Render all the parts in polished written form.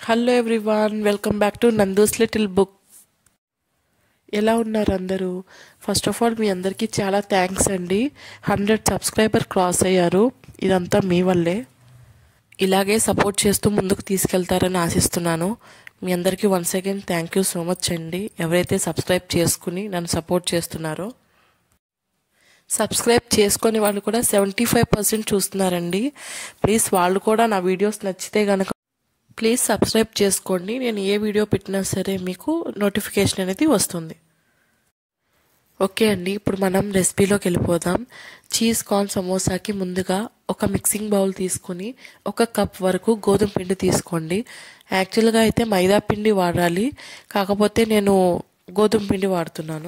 Hello everyone, welcome back to Nandu's little book. ఎలా ఉన్నారు అందరూ? ఫస్ట్ ఆఫ్ ఆల్ మీ అందరికీ చాలా థ్యాంక్స్ అండి. 100 సబ్స్క్రైబర్ క్రాస్ అయ్యారు. ఇదంతా మీ వల్లే. ఇలాగే సపోర్ట్ చేస్తూ ముందుకు తీసుకెళ్తారని ఆశిస్తున్నాను. మీ అందరికీ once again thank you so much అండి, ఎవరైతే సబ్స్క్రైబ్ చేసుకుని నన్ను సపోర్ట్ చేస్తున్నారో. సబ్స్క్రైబ్ చేసుకొని వాళ్ళు కూడా 75% చూస్తున్నారండి. ప్లీజ్ వాళ్ళు కూడా నా వీడియోస్ నచ్చితే కనుక ప్లీజ్ సబ్స్క్రైబ్ చేసుకోండి. నేను ఏ వీడియో పెట్టినా సరే మీకు నోటిఫికేషన్ అనేది వస్తుంది. ఓకే అండి, ఇప్పుడు మనం రెసిపీలోకి వెళ్ళిపోదాం. చీజ్ కార్న్ సమోసాకి ముందుగా ఒక మిక్సింగ్ బౌల్ తీసుకొని 1 కప్ వరకు గోధుమ పిండి తీసుకోండి. యాక్చువల్గా అయితే మైదా పిండి వాడాలి, కాకపోతే నేను గోధుమ పిండి వాడుతున్నాను.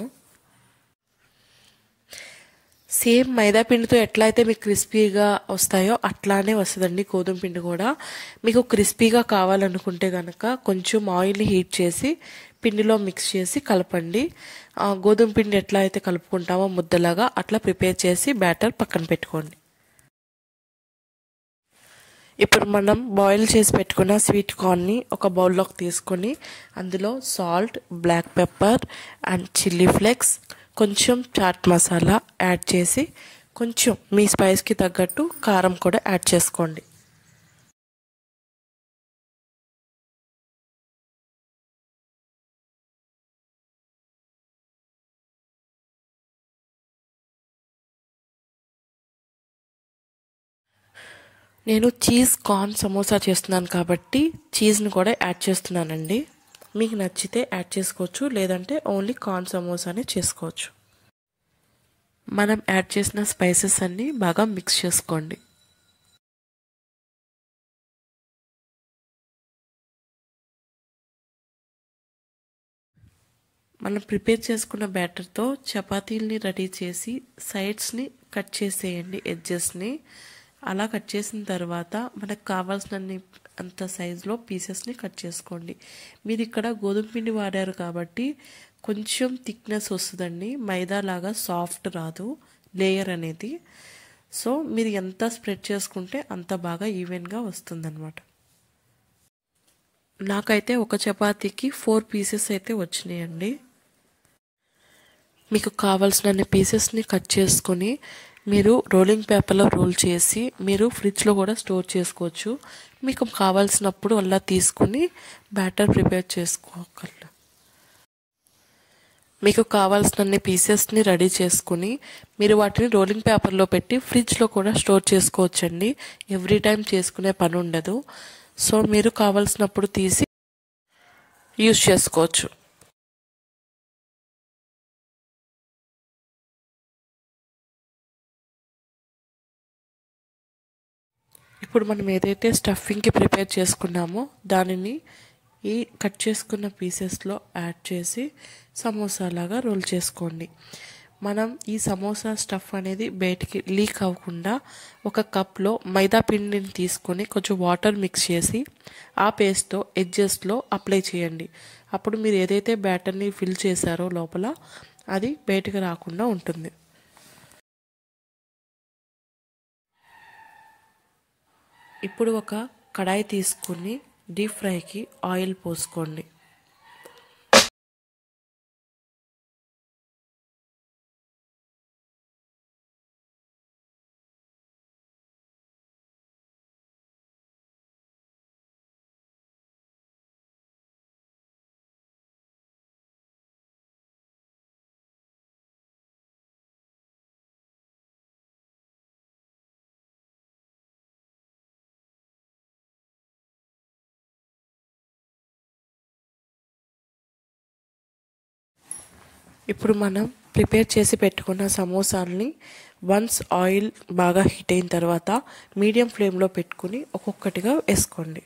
సేమ్ మైదా పిండితో ఎట్లా అయితే మీకు క్రిస్పీగా వస్తాయో అట్లానే వస్తుందండి గోధుమ పిండి కూడా. మీకు క్రిస్పీగా కావాలనుకుంటే కనుక కొంచెం ఆయిల్ని హీట్ చేసి పిండిలో మిక్స్ చేసి కలపండి. గోధుమ పిండి ఎట్లా అయితే కలుపుకుంటామో ముద్దలాగా అట్లా ప్రిపేర్ చేసి బ్యాటర్ పక్కన పెట్టుకోండి. ఇప్పుడు మనం బాయిల్ చేసి పెట్టుకున్న స్వీట్ కార్న్ని ఒక బౌల్లోకి తీసుకొని అందులో salt, black pepper and chilli flakes, కొంచెం చాట్ మసాలా యాడ్ చేసి కొంచెం మీ స్పైస్కి తగ్గట్టు కారం కూడా యాడ్ చేసుకోండి. నేను చీజ్ కార్న్ సమోసా చేస్తున్నాను కాబట్టి చీజ్ని కూడా యాడ్ చేస్తున్నానండి. మీకు నచ్చితే యాడ్ చేసుకోవచ్చు, లేదంటే ఓన్లీ కార్న్ సమోసానే చేసుకోవచ్చు. మనం యాడ్ చేసిన స్పైసెస్ అన్నీ బాగా మిక్స్ చేసుకోండి. మనం ప్రిపేర్ చేసుకున్న బ్యాటర్తో చపాతీల్ని రెడీ చేసి సైడ్స్ని కట్ చేసేయండి, ఎడ్జెస్ని. అలా కట్ చేసిన తర్వాత మనకు కావాల్సినన్ని అంత సైజులో పీసెస్ని కట్ చేసుకోండి. మీరు ఇక్కడ గోధుమ పిండి వాడారు కాబట్టి కొంచెం థిక్నెస్ వస్తుందండి, మైదా లాగా సాఫ్ట్ రాదు లేయర్ అనేది. సో మీరు ఎంత స్ప్రెడ్ చేసుకుంటే అంత బాగా ఈవెన్గా వస్తుందన్నమాట. నాకైతే ఒక చపాతీకి 4 పీసెస్ అయితే వచ్చినాయండి. మీకు కావాల్సినన్ని పీసెస్ని కట్ చేసుకొని మీరు రోలింగ్ పేపర్లో రోల్ చేసి మీరు ఫ్రిడ్జ్లో కూడా స్టోర్ చేసుకోవచ్చు. మీకు కావాల్సినప్పుడు అలా తీసుకుని బ్యాటర్ ప్రిపేర్ చేసుకోగలరు. మీకు కావాల్సినన్ని పీసెస్ని రెడీ చేసుకుని మీరు వాటిని రోలింగ్ పేపర్లో పెట్టి ఫ్రిడ్జ్లో కూడా స్టోర్ చేసుకోవచ్చండి. ఎవ్రీ టైం చేసుకునే పని ఉండదు. సో మీరు కావాల్సినప్పుడు తీసి యూజ్ చేసుకోవచ్చు. ఇప్పుడు మనం ఏదైతే స్టఫింగ్కి ప్రిపేర్ చేసుకున్నామో దానిని ఈ కట్ చేసుకున్న పీసెస్లో యాడ్ చేసి సమోసాలాగా రోల్ చేసుకోండి. మనం ఈ సమోసా స్టఫ్ అనేది బయటికి లీక్ అవ్వకుండా 1 కప్లో మైదా పిండిని తీసుకొని కొంచెం వాటర్ మిక్స్ చేసి ఆ పేస్ట్తో ఎడ్జెస్లో అప్లై చేయండి. అప్పుడు మీరు ఏదైతే బ్యాటర్ని ఫిల్ చేశారో లోపల అది బయటికి రాకుండా ఉంటుంది. ఇప్పుడు ఒక కడాయి తీసుకుని డీప్ ఫ్రైకి ఆయిల్ పోసుకోండి. ఇప్పుడు మనం ప్రిపేర్ చేసి పెట్టుకున్న సమోసాలని వన్స్ ఆయిల్ బాగా హీట్ అయిన తర్వాత మీడియం ఫ్లేమ్లో పెట్టుకుని ఒక్కొక్కటిగా వేసుకోండి.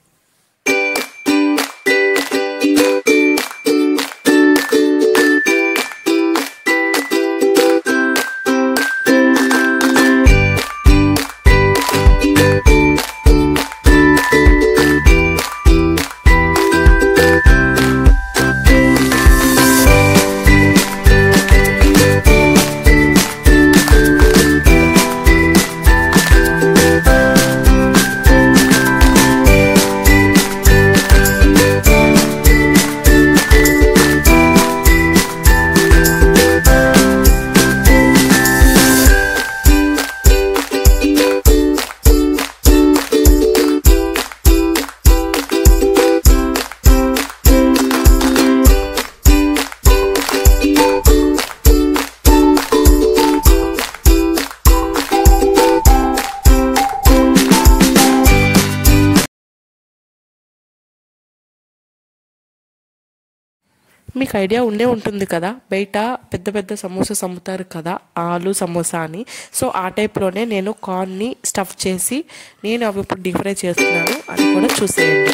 మీకు ఐడియా ఉండే ఉంటుంది కదా, బయట పెద్ద పెద్ద సమోసాస్ అమ్ముతారు కదా, ఆలు సమోసా అని. సో ఆ టైప్లోనే నేను కార్న్ని స్టఫ్ చేసి నేను అవి ఇప్పుడు డీప్ ఫ్రై చేస్తున్నాను, అది కూడా చూసేయండి.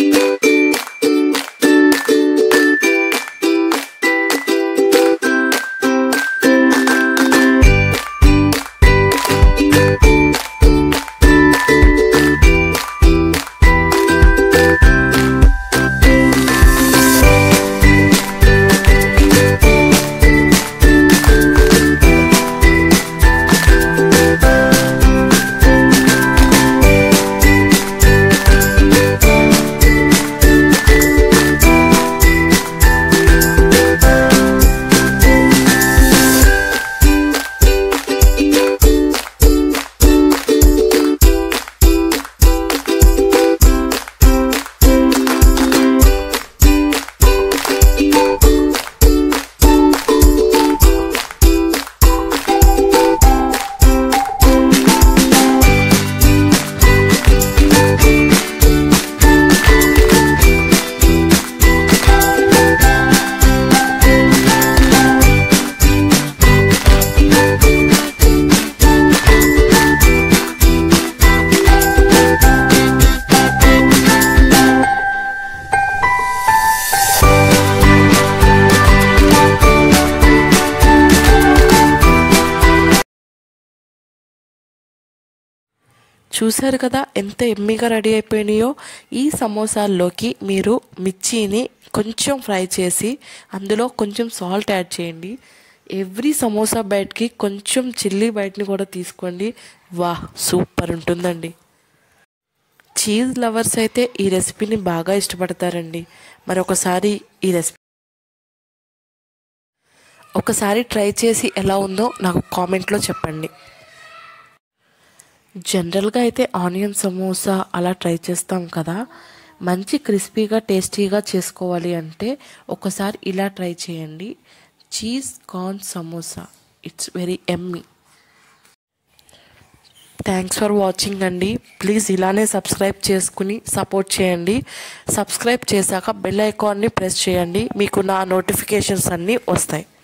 చూసారు కదా ఎంత ఎమ్మీగా రెడీ అయిపోయినాయో. ఈ సమోసాల్లోకి మీరు మిర్చిని కొంచెం ఫ్రై చేసి అందులో కొంచెం సాల్ట్ యాడ్ చేయండి. ఎవ్రీ సమోసా బైట్కి కొంచెం చిల్లీ బైట్ని కూడా తీసుకోండి. వాహ్, సూపర్ ఉంటుందండి. చీజ్ లవర్స్ అయితే ఈ రెసిపీని బాగా ఇష్టపడతారండి. మరొకసారి ఈ రెసిపీ ఒకసారి ట్రై చేసి ఎలా ఉందో నాకు కామెంట్లో చెప్పండి. జనరల్గా అయితే ఆనియన్ సమోసా అలా ట్రై చేస్తాం కదా, మంచి క్రిస్పీగా టేస్టీగా చేసుకోవాలి అంటే ఒకసారి ఇలా ట్రై చేయండి. Cheese corn samosa, it's very yummy. Thanks for watching అండి. ప్లీజ్ ఇలానే సబ్స్క్రైబ్ చేసుకుని సపోర్ట్ చేయండి. సబ్స్క్రైబ్ చేశాక బెల్ ఐకాన్ని ప్రెస్ చేయండి, మీకు నా నోటిఫికేషన్స్ అన్నీ వస్తాయి.